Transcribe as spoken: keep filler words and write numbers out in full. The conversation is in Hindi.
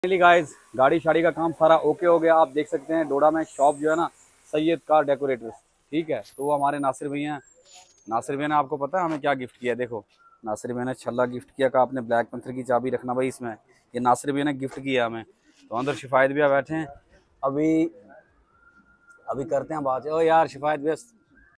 गाइस गाड़ी शाड़ी का काम सारा ओके हो गया। आप देख सकते हैं डोडा में शॉप जो है ना, सैयद कार डेकोरेटर्स, ठीक है। तो वो हमारे नासिर भैया हैं। नासिर भैया ने, आपको पता है हमें क्या गिफ्ट किया? देखो, नासिर भैया ने छल्ला गिफ्ट किया। कहा आपने ब्लैक पंथर की चाबी रखना भाई इसमें, ये नासिर भैया ने गिफ्ट किया हमें। तो अंदर शिफायत भैया बैठे हैं। अभी अभी करते हैं बात। ओ यार शिफायत भैया